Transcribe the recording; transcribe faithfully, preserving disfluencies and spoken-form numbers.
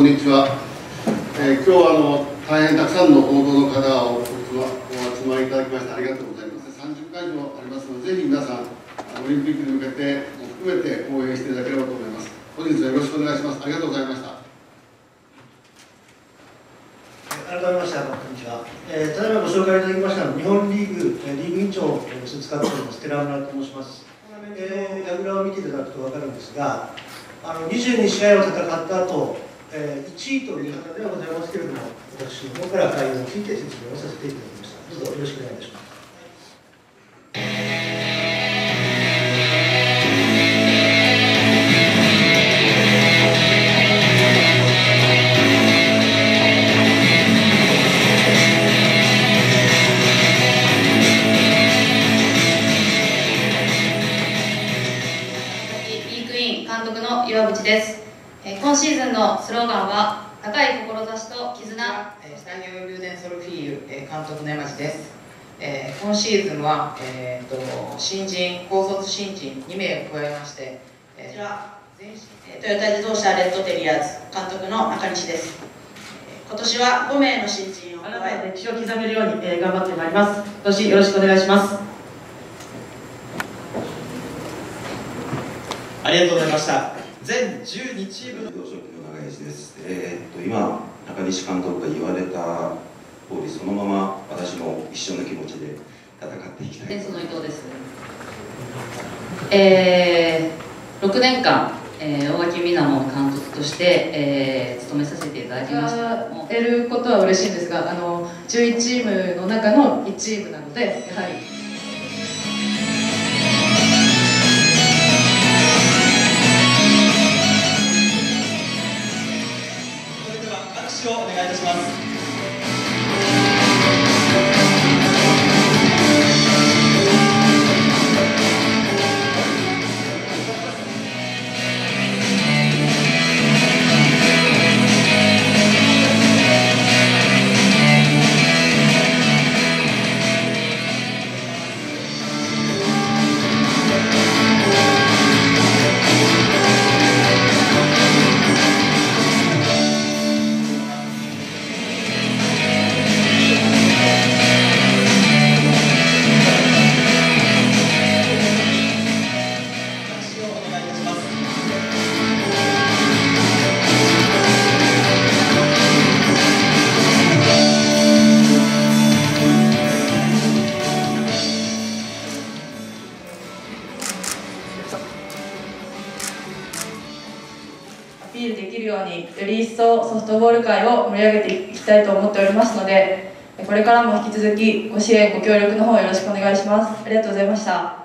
んにちは。えー、今日はあの大変たくさんの報道の方をお集まりいただきましてありがとうございます。さんじゅっかいじょうありますので、ぜひ皆さん、オリンピックに向けても含めて応援していただければと思います。本日はよろしくお願いします。ありがとうございました。 改めまして、こんにちは。えー、ただいまご紹介いただきました日本リーグ、リーグ委員長を使っております寺村と申します。えー、矢倉を見ていただくと分かるんですが、あのにじゅうにしあいを戦った後、えー、いちいという方ではございますけれども、私の方から概要について説明をさせていただきました。どうぞよろしくお願いいたします。 監督の岩渕です。えー、今シーズンのスローガンは高い志と絆。 産業リューデンソルフィーユ監督の山地です。えー、今シーズンは、えー、と新人高卒新人にめいを加えまして、えー、こちらトヨタ自動車レッドテリアーズ監督の中西です。えー、今年はごめいの新人を加え歴史を刻めるように、えー、頑張ってまいります。今年よろしくお願いします。 ありがとうございました。全じゅうにチームの幼少期の長石です。えー、っと今中西監督が言われた通り、そのまま私も一緒の気持ちで戦っていきたい。 その伊藤です。えー、ろくねんかん、えー、大垣みなも監督として、えー、務めさせていただきました。 得ることは嬉しいんですが、あのじゅういちチームの中のいちチームなので、やはり。 お願いいたします。 アピールできるようにより一層ソフトボール界を盛り上げていきたいと思っておりますので、これからも引き続きご支援ご協力の方よろしくお願いします。ありがとうございました。